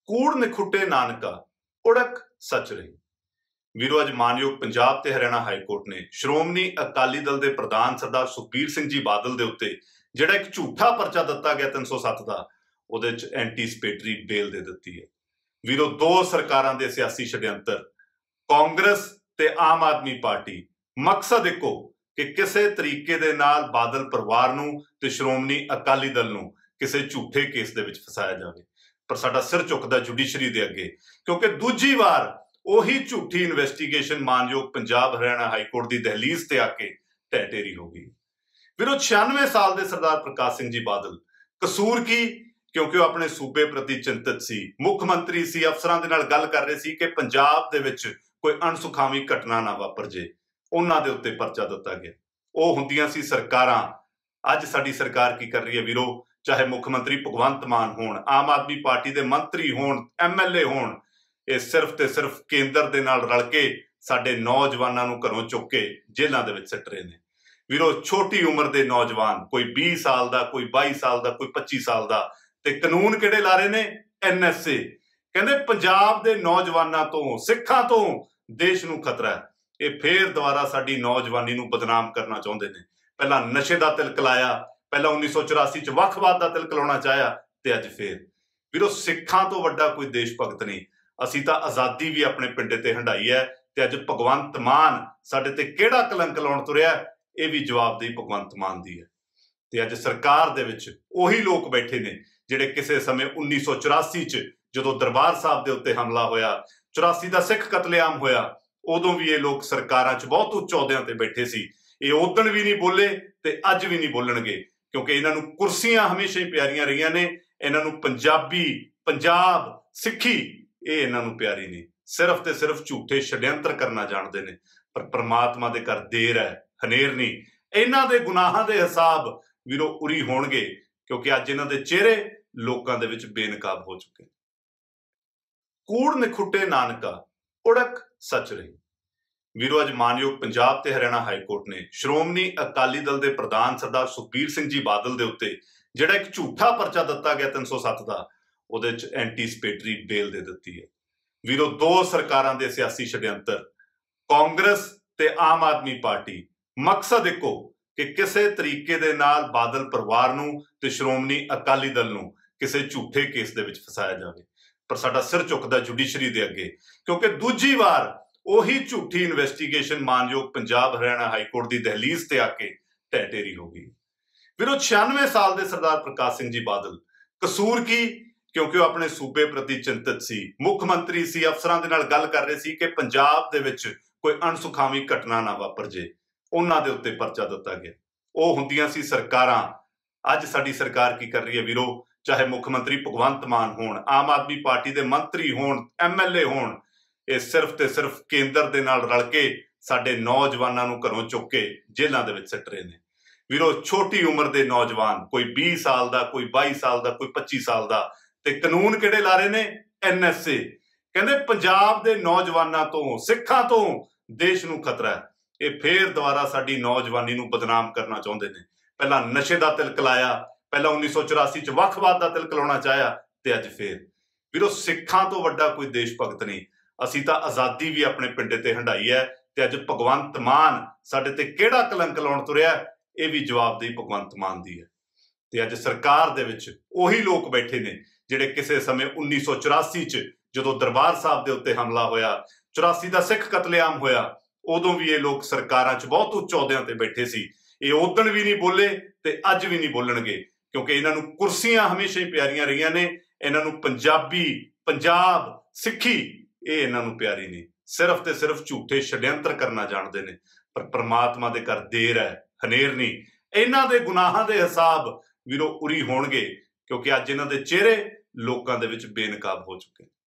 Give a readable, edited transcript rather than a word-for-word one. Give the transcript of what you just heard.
कूड़ निखुटे नानका उड़क सच रही। ਵੀਰੋ ਅੱਜ ਮਾਨਯੋਗ ਪੰਜਾਬ ਤੇ ਹਰਿਆਣਾ ਹਾਈ ਕੋਰਟ ਨੇ ਸ਼੍ਰੋਮਣੀ ਅਕਾਲੀ ਦਲ ਦੇ ਪ੍ਰਧਾਨ ਸਰਦਾਰ ਸੁਖਬੀਰ ਸਿੰਘ ਜੀ ਬਾਦਲ ਦੇ ਉੱਤੇ ਜਿਹੜਾ ਇੱਕ ਝੂਠਾ ਪਰਚਾ ਦਿੱਤਾ ਗਿਆ 307 ਦਾ, ਉਹਦੇ ਚ ਐਂਟੀਸਪੇਟਰੀ ਬੇਲ ਦੇ ਦਿੱਤੀ ਹੈ। ਵੀਰੋ ਦੋ ਸਰਕਾਰਾਂ ਦੇ ਸਿਆਸੀ ਛੜਯੰਤਰ, ਕਾਂਗਰਸ ਤੇ ਆਮ ਆਦਮੀ ਪਾਰਟੀ, ਮਕਸਦ ਇੱਕੋ ਕਿ ਕਿਸੇ ਤਰੀਕੇ ਦੇ ਨਾਲ ਬਾਦਲ ਪਰਿਵਾਰ ਨੂੰ ਤੇ ਸ਼੍ਰੋਮਣੀ ਅਕਾਲੀ ਦਲ ਨੂੰ ਕਿਸੇ ਝੂਠੇ ਕੇਸ ਦੇ ਵਿੱਚ ਫਸਾਇਆ ਜਾਵੇ। ਪਰ ਸਾਡਾ ਸਿਰ ਝੁਕਦਾ ਜੁਡੀਸ਼ਰੀ ਦੇ ਅੱਗੇ, ਕਿਉਂਕਿ ਦੂਜੀ ਵਾਰ ਉਹੀ ਝੂਠੀ ਇਨਵੈਸਟੀਗੇਸ਼ਨ ਮਾਨਯੋਗ ਪੰਜਾਬ ਹਰਿਆਣਾ ਹਾਈ ਕੋਰਟ ਦੀ ਦਹਲੀਜ਼ ਤੇ ਆ ਕੇ ਢਹਿ ਢੇਰੀ ਹੋ ਗਈ। ਵੀਰੋ 96 ਸਾਲ ਦੇ ਸਰਦਾਰ ਪ੍ਰਕਾਸ਼ ਸਿੰਘ ਜੀ ਬਾਦਲ, ਕਸੂਰ ਕੀ? ਕਿਉਂਕਿ ਉਹ ਆਪਣੇ ਸੂਬੇ ਪ੍ਰਤੀ ਚਿੰਤਤ ਸੀ, ਮੁੱਖ ਮੰਤਰੀ ਸੀ, ਅਫਸਰਾਂ ਦੇ ਨਾਲ ਗੱਲ ਕਰ ਰਹੇ ਸੀ ਕਿ ਪੰਜਾਬ ਦੇ ਵਿੱਚ ਕੋਈ ਅਣਸੁਖਾਵੀ ਘਟਨਾ ਨਾ ਵਾਪਰ ਜੇ। ਉਹਨਾਂ ਦੇ ਉੱਤੇ ਪਰਚਾ ਦਿੱਤਾ ਗਿਆ। ਉਹ ਹੁੰਦੀਆਂ ਸੀ ਸਰਕਾਰਾਂ। ਅੱਜ ਸਾਡੀ ਸਰਕਾਰ ਕੀ ਕਰ ਰਹੀ ਹੈ ਵੀਰੋ? ਚਾਹੇ ਮੁੱਖ ਮੰਤਰੀ ਭਗਵੰਤ ਮਾਨ ਹੋਣ, ਆਮ ਆਦਮੀ ਪਾਰਟੀ ਦੇ ਮੰਤਰੀ ਹੋਣ, MLA ਹੋਣ, ਇਹ ਸਿਰਫ ਤੇ ਸਿਰਫ ਕੇਂਦਰ ਦੇ ਨਾਲ ਰਲ ਕੇ ਸਾਡੇ ਨੌਜਵਾਨਾਂ ਨੂੰ ਘਰੋਂ ਚੁੱਕ ਕੇ ਜੇਲ੍ਹਾਂ ਦੇ ਵਿੱਚ ਸਿੱਟ ਰਹੇ ਨੇ। ਵੀਰੋ ਛੋਟੀ ਉਮਰ ਦੇ ਨੌਜਵਾਨ, ਕੋਈ 20 ਸਾਲ ਦਾ, ਕੋਈ 22 ਸਾਲ ਦਾ, ਕੋਈ 25 ਸਾਲ ਦਾ, ਤੇ ਕਾਨੂੰਨ ਕਿਹੜੇ ਲਾ ਰਹੇ ਨੇ? NSA। ਕਹਿੰਦੇ ਪੰਜਾਬ ਦੇ ਨੌਜਵਾਨਾਂ ਤੋਂ, ਸਿੱਖਾਂ ਤੋਂ ਦੇਸ਼ ਨੂੰ ਖਤਰਾ ਹੈ। ਇਹ ਫੇਰ ਦੁਬਾਰਾ ਸਾਡੀ ਨੌਜਵਾਨੀ ਨੂੰ ਬਦਨਾਮ ਕਰਨਾ ਚਾਹੁੰਦੇ ਨੇ। ਪਹਿਲਾਂ ਨਸ਼ੇ ਦਾ ਤਿਲਕ ਲਾਇਆ, ਪਹਿਲਾਂ 1984 ਚ ਵੱਖਵਾਦ ਦਾ ਤਿਲਕ ਲਾਉਣਾ ਚਾਹਿਆ, ਤੇ ਅੱਜ ਫੇਰ। ਵੀਰੋ ਸਿੱਖਾਂ ਤੋਂ ਵੱਡਾ ਕੋਈ ਦੇਸ਼ ਭਗਤ ਨਹੀਂ। ਅਸੀਂ ਤਾਂ ਆਜ਼ਾਦੀ ਵੀ ਆਪਣੇ ਪਿੰਡੇ ਤੇ ਹੰਢਾਈ ਹੈ, ਤੇ ਅੱਜ ਭਗਵੰਤ ਮਾਨ ਸਾਡੇ ਤੇ ਕਿਹੜਾ ਕਲੰਕ ਲਾਉਣ ਤੁਰਿਆ, ਇਹ ਵੀ ਜਵਾਬਦੇਹੀ ਭਗਵੰਤ ਮਾਨ ਦੀ ਹੈ। ਤੇ ਅੱਜ ਸਰਕਾਰ ਦੇ ਵਿੱਚ ਉਹੀ ਲੋਕ ਬੈਠੇ ਨੇ ਜਿਹੜੇ ਕਿਸੇ ਸਮੇਂ 1984 ਚ ਜਦੋਂ ਦਰਬਾਰ ਸਾਹਿਬ ਦੇ ਉੱਤੇ ਹਮਲਾ ਹੋਇਆ, 84 ਦਾ ਸਿੱਖ ਕਤਲੇਆਮ ਹੋਇਆ, ਉਦੋਂ ਵੀ ਇਹ ਲੋਕ ਸਰਕਾਰਾਂ 'ਚ ਬਹੁਤ ਉੱਚ ਅਹੁਦਿਆਂ ਤੇ ਬੈਠੇ ਸੀ। ਇਹ ਉਦਣ ਵੀ ਨਹੀਂ ਬੋਲੇ ਤੇ ਅੱਜ ਵੀ ਨਹੀਂ ਬੋਲਣਗੇ, ਕਿਉਂਕਿ ਇਹਨਾਂ ਨੂੰ ਕੁਰਸੀਆਂ ਹਮੇਸ਼ਾ ਹੀ ਪਿਆਰੀਆਂ ਰਹੀਆਂ ਨੇ। ਇਹਨਾਂ ਨੂੰ ਪੰਜਾਬੀ, ਪੰਜਾਬ, ਸਿੱਖੀ ਇਹ ਇਹਨਾਂ ਨੂੰ ਪਿਆਰੀ ਨਹੀਂ। ਸਿਰਫ ਤੇ ਸਿਰਫ ਝੂਠੇ ਛੜਯੰਤਰ ਕਰਨਾ ਜਾਣਦੇ ਨੇ। ਪਰ ਪ੍ਰਮਾਤਮਾ ਦੇ ਘਰ ਦੇਰ ਹੈ, ਹਨੇਰ ਨਹੀਂ। ਇਹਨਾਂ ਦੇ ਗੁਨਾਹਾਂ ਦੇ ਹਿਸਾਬ ਵੀਰੋ ਉਰੀ ਹੋਣਗੇ, ਕਿਉਂਕਿ ਅੱਜ ਇਹਨਾਂ ਦੇ ਚਿਹਰੇ ਲੋਕਾਂ ਦੇ ਵਿੱਚ ਬੇਨਕਾਬ ਹੋ ਚੁੱਕੇ। ਕੂੜ ਨਿਖੁੱਟੇ ਨਾਨਕਾ ਉੜਕ ਸੱਚ ਰਹੀ। ਵੀਰੋ ਅੱਜ ਮਾਨਯੋਗ ਪੰਜਾਬ ਤੇ ਹਰਿਆਣਾ ਹਾਈ ਕੋਰਟ ਨੇ ਸ਼੍ਰੋਮਣੀ ਅਕਾਲੀ ਦਲ ਦੇ ਪ੍ਰਧਾਨ ਸਰਦਾਰ ਸੁਖਬੀਰ ਸਿੰਘ ਜੀ ਬਾਦਲ ਦੇ ਉੱਤੇ ਜਿਹੜਾ ਇੱਕ ਝੂਠਾ ਪਰਚਾ ਦਿੱਤਾ ਗਿਆ 307 ਦਾ, ਉਹਦੇ ਚ ਐਂਟੀਸਪੇਟਰੀ ਬੇਲ ਦੇ ਦਿੱਤੀ ਹੈ। ਵੀਰੋ ਦੋ ਸਰਕਾਰਾਂ ਦੇ ਸਿਆਸੀ ਛੜਯੰਤਰ, ਕਾਂਗਰਸ ਤੇ ਆਮ ਆਦਮੀ ਪਾਰਟੀ, ਮਕਸਦ ਇੱਕੋ ਕਿ ਕਿਸੇ ਤਰੀਕੇ ਦੇ ਨਾਲ ਬਾਦਲ ਪਰਿਵਾਰ ਨੂੰ ਤੇ ਸ਼੍ਰੋਮਣੀ ਅਕਾਲੀ ਦਲ ਨੂੰ ਕਿਸੇ ਝੂਠੇ ਕੇਸ ਦੇ ਵਿੱਚ ਫਸਾਇਆ ਜਾਵੇ। ਪਰ ਸਾਡਾ ਸਿਰ ਝੁਕਦਾ ਜੁਡੀਸ਼ਰੀ ਦੇ ਅੱਗੇ, ਕਿਉਂਕਿ ਦੂਜੀ ਵਾਰ ਉਹੀ ਝੂਠੀ ਇਨਵੈਸਟੀਗੇਸ਼ਨ ਮਾਨਯੋਗ ਪੰਜਾਬ ਹਰਿਆਣਾ ਹਾਈ ਕੋਰਟ ਦੀ ਦਹਲੀਜ਼ ਤੇ ਆ ਕੇ ਢਹਿ ਢੇਰੀ ਹੋ ਗਈ। ਵੀਰੋ 96 ਸਾਲ ਦੇ ਸਰਦਾਰ ਪ੍ਰਕਾਸ਼ ਸਿੰਘ ਜੀ ਬਾਦਲ, ਕਸੂਰ ਕੀ? ਕਿਉਂਕਿ ਉਹ ਆਪਣੇ ਸੂਬੇ ਪ੍ਰਤੀ ਚਿੰਤਤ ਸੀ, ਮੁੱਖ ਮੰਤਰੀ ਸੀ, ਅਫਸਰਾਂ ਦੇ ਨਾਲ ਗੱਲ ਕਰ ਰਹੇ ਸੀ ਕਿ ਪੰਜਾਬ ਦੇ ਵਿੱਚ ਕੋਈ ਅਣਸੁਖਾਵੀ ਘਟਨਾ ਨਾ ਵਾਪਰ ਜੇ। ਉਹਨਾਂ ਦੇ ਉੱਤੇ ਪਰਚਾ ਦਿੱਤਾ ਗਿਆ। ਉਹ ਹੁੰਦੀਆਂ ਸੀ ਸਰਕਾਰਾਂ। ਅੱਜ ਸਾਡੀ ਸਰਕਾਰ ਕੀ ਕਰ ਰਹੀ ਹੈ ਵੀਰੋ? ਚਾਹੇ ਮੁੱਖ ਮੰਤਰੀ ਭਗਵੰਤ ਮਾਨ ਹੋਣ, ਆਮ ਆਦਮੀ ਪਾਰਟੀ ਦੇ ਮੰਤਰੀ ਹੋਣ, MLA ਹੋਣ, ਇਹ ਸਿਰਫ ਤੇ ਸਿਰਫ ਕੇਂਦਰ ਦੇ ਨਾਲ ਰਲ ਕੇ ਸਾਡੇ ਨੌਜਵਾਨਾਂ ਨੂੰ ਘਰੋਂ ਚੁੱਕ ਕੇ ਜੇਲ੍ਹਾਂ ਦੇ ਵਿੱਚ ਸਿੱਟ ਰਹੇ ਨੇ। ਵੀਰੋ ਛੋਟੀ ਉਮਰ ਦੇ ਨੌਜਵਾਨ, ਕੋਈ 20 ਸਾਲ ਦਾ, ਕੋਈ 22 ਸਾਲ ਦਾ, ਕੋਈ 25 ਸਾਲ ਦਾ, ਤੇ ਕਾਨੂੰਨ ਕਿਹੜੇ ਲਾ ਰਹੇ ਨੇ? NSA। ਕਹਿੰਦੇ ਪੰਜਾਬ ਦੇ ਨੌਜਵਾਨਾਂ ਤੋਂ, ਸਿੱਖਾਂ ਤੋਂ ਦੇਸ਼ ਨੂੰ ਖਤਰਾ ਹੈ। ਇਹ ਫੇਰ ਦੁਬਾਰਾ ਸਾਡੀ ਨੌਜਵਾਨੀ ਨੂੰ ਬਦਨਾਮ ਕਰਨਾ ਚਾਹੁੰਦੇ ਨੇ। ਪਹਿਲਾਂ ਨਸ਼ੇ ਦਾ ਤਿਲਕ ਲਾਇਆ, ਪਹਿਲਾਂ 1984 ਚ ਵੱਖਵਾਦ ਦਾ ਤਿਲਕ ਲਾਉਣਾ ਚਾਹਿਆ, ਤੇ ਅੱਜ ਫੇਰ। ਵੀਰੋ ਸਿੱਖਾਂ ਤੋਂ ਵੱਡਾ ਕੋਈ ਦੇਸ਼ ਭਗਤ ਨਹੀਂ। ਅਸੀਂ ਤਾਂ ਆਜ਼ਾਦੀ ਵੀ ਆਪਣੇ ਪਿੰਡੇ ਤੇ ਹੰਢਾਈ ਹੈ, ਤੇ ਅੱਜ ਭਗਵੰਤ ਮਾਨ ਸਾਡੇ ਤੇ ਕਿਹੜਾ ਕਲੰਕ ਲਾਉਣ ਤੁਰਿਆ, ਇਹ ਵੀ ਜਵਾਬਦੇਹੀ ਭਗਵੰਤ ਮਾਨ ਦੀ ਹੈ। ਤੇ ਅੱਜ ਸਰਕਾਰ ਦੇ ਵਿੱਚ ਉਹੀ ਲੋਕ ਬੈਠੇ ਨੇ ਜਿਹੜੇ ਕਿਸੇ ਸਮੇਂ 1984 ਚ ਜਦੋਂ ਦਰਬਾਰ ਸਾਹਿਬ ਦੇ ਉੱਤੇ ਹਮਲਾ ਹੋਇਆ, 84 ਦਾ ਸਿੱਖ ਕਤਲੇਆਮ ਹੋਇਆ, ਉਦੋਂ ਵੀ ਇਹ ਲੋਕ ਸਰਕਾਰਾਂ 'ਚ ਬਹੁਤ ਉੱਚ ਅਹੁਦਿਆਂ ਤੇ ਬੈਠੇ ਸੀ। ਇਹ ਉਦਣ ਵੀ ਨਹੀਂ ਬੋਲੇ ਤੇ ਅੱਜ ਵੀ ਨਹੀਂ ਬੋਲਣਗੇ, ਕਿਉਂਕਿ ਇਹਨਾਂ ਨੂੰ ਕੁਰਸੀਆਂ ਹਮੇਸ਼ਾ ਹੀ ਪਿਆਰੀਆਂ ਰਹੀਆਂ ਨੇ। ਇਹਨਾਂ ਨੂੰ ਪੰਜਾਬੀ, ਪੰਜਾਬ, ਸਿੱਖੀ ਇਹ ਇਹਨਾਂ ਨੂੰ ਪਿਆਰੀ ਨਹੀਂ। ਸਿਰਫ ਤੇ ਸਿਰਫ ਝੂਠੇ ਛੜਯੰਤਰ ਕਰਨਾ ਜਾਣਦੇ ਨੇ। ਪਰ ਪ੍ਰਮਾਤਮਾ ਦੇ ਘਰ ਦੇਰ ਹੈ, ਹਨੇਰ ਨਹੀਂ। ਇਹਨਾਂ ਦੇ ਗੁਨਾਹਾਂ ਦੇ ਹਿਸਾਬ ਵੀਰੋ ਉਰੀ ਹੋਣਗੇ, ਕਿਉਂਕਿ ਅੱਜ ਇਹਨਾਂ ਦੇ ਚਿਹਰੇ ਲੋਕਾਂ ਦੇ ਵਿੱਚ ਬੇਨਕਾਬ ਹੋ ਚੁੱਕੇ।